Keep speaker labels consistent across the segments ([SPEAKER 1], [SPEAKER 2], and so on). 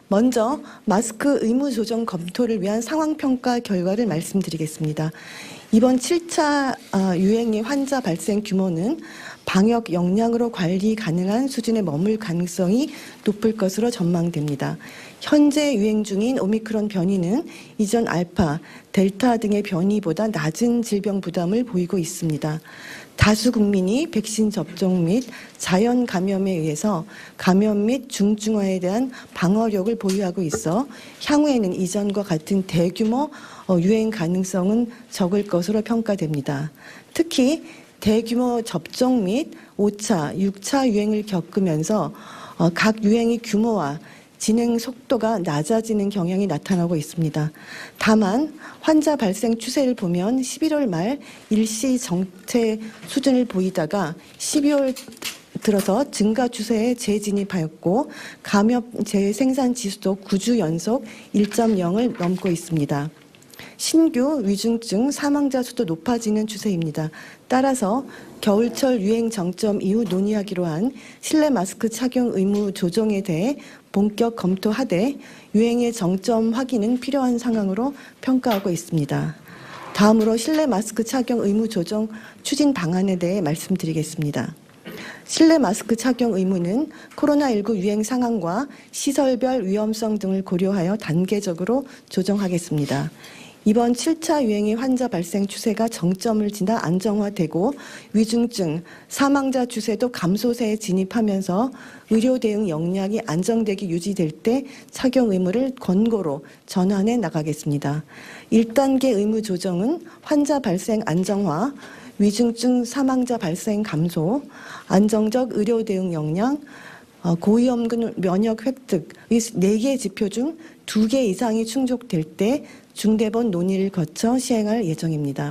[SPEAKER 1] 먼저 마스크 의무 조정 검토를 위한 상황평가 결과를 말씀드리겠습니다. 이번 7차 유행의 환자 발생 규모는 방역 역량으로 관리 가능한 수준에 머물 가능성이 높을 것으로 전망됩니다. 현재 유행 중인 오미크론 변이는 이전 알파, 델타 등의 변이보다 낮은 질병 부담을 보이고 있습니다. 다수 국민이 백신 접종 및 자연 감염에 의해서 감염 및 중증화에 대한 방어력을 보유하고 있어 향후에는 이전과 같은 대규모 유행 가능성은 적을 것으로 평가됩니다. 특히 대규모 접종 및 5차, 6차 유행을 겪으면서 각 유행의 규모와 진행 속도가 낮아지는 경향이 나타나고 있습니다. 다만 환자 발생 추세를 보면 11월 말 일시 정체 수준을 보이다가 12월 들어서 증가 추세에 재진입하였고 감염 재생산 지수도 9주 연속 1.0을 넘고 있습니다. 신규 위중증 사망자 수도 높아지는 추세입니다. 따라서 겨울철 유행 정점 이후 논의하기로 한 실내 마스크 착용 의무 조정에 대해 본격 검토하되 유행의 정점 확인은 필요한 상황으로 평가하고 있습니다. 다음으로 실내 마스크 착용 의무 조정 추진 방안에 대해 말씀드리겠습니다. 실내 마스크 착용 의무는 코로나19 유행 상황과 시설별 위험성 등을 고려하여 단계적으로 조정하겠습니다. 이번 7차 유행의 환자 발생 추세가 정점을 지나 안정화되고 위중증, 사망자 추세도 감소세에 진입하면서 의료 대응 역량이 안정되게 유지될 때 착용 의무를 권고로 전환해 나가겠습니다. 1단계 의무 조정은 환자 발생 안정화, 위중증 사망자 발생 감소, 안정적 의료 대응 역량, 고위험군 면역 획득 이 4개 지표 중 2개 이상이 충족될 때 중대본 논의를 거쳐 시행할 예정입니다.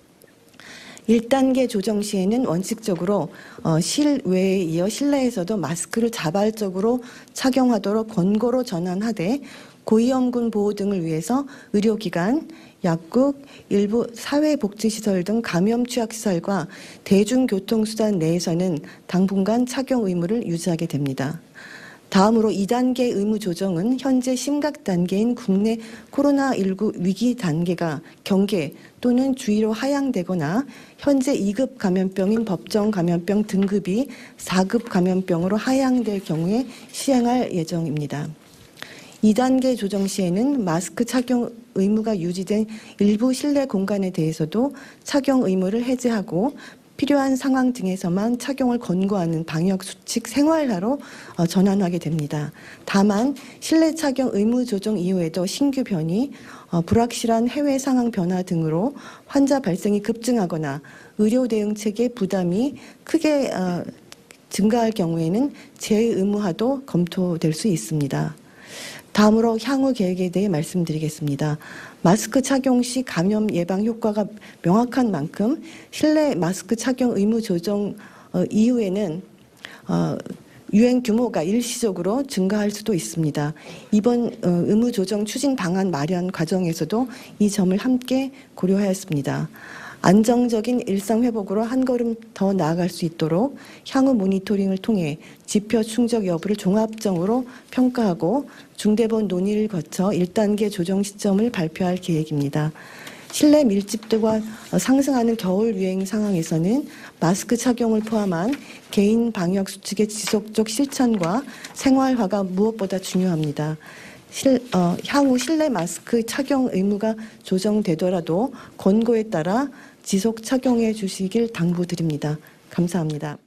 [SPEAKER 1] 1단계 조정 시에는 원칙적으로 실외에 이어 실내에서도 마스크를 자발적으로 착용하도록 권고로 전환하되 고위험군 보호 등을 위해서 의료기관, 약국, 일부 사회복지시설 등 감염 취약시설과 대중교통수단 내에서는 당분간 착용 의무를 유지하게 됩니다. 다음으로 2단계 의무 조정은 현재 심각 단계인 국내 코로나19 위기 단계가 경계 또는 주의로 하향되거나 현재 2급 감염병인 법정 감염병 등급이 4급 감염병으로 하향될 경우에 시행할 예정입니다. 2단계 조정 시에는 마스크 착용 의무가 유지된 일부 실내 공간에 대해서도 착용 의무를 해제하고 필요한 상황 등에서만 착용을 권고하는 방역수칙 생활화로 전환하게 됩니다. 다만 실내 착용 의무 조정 이후에도 신규 변이, 불확실한 해외 상황 변화 등으로 환자 발생이 급증하거나 의료 대응 체계 부담이 크게 증가할 경우에는 재의무화도 검토될 수 있습니다. 다음으로 향후 계획에 대해 말씀드리겠습니다. 마스크 착용 시 감염 예방 효과가 명확한 만큼 실내 마스크 착용 의무 조정 이후에는 유행 규모가 일시적으로 증가할 수도 있습니다. 이번 의무 조정 추진 방안 마련 과정에서도 이 점을 함께 고려하였습니다. 안정적인 일상 회복으로 한 걸음 더 나아갈 수 있도록 향후 모니터링을 통해 지표 충족 여부를 종합적으로 평가하고 중대본 논의를 거쳐 1단계 조정 시점을 발표할 계획입니다. 실내 밀집도가 상승하는 겨울 유행 상황에서는 마스크 착용을 포함한 개인 방역 수칙의 지속적 실천과 생활화가 무엇보다 중요합니다. 향후 실내 마스크 착용 의무가 조정되더라도 권고에 따라 지속 착용해 주시길 당부드립니다. 감사합니다.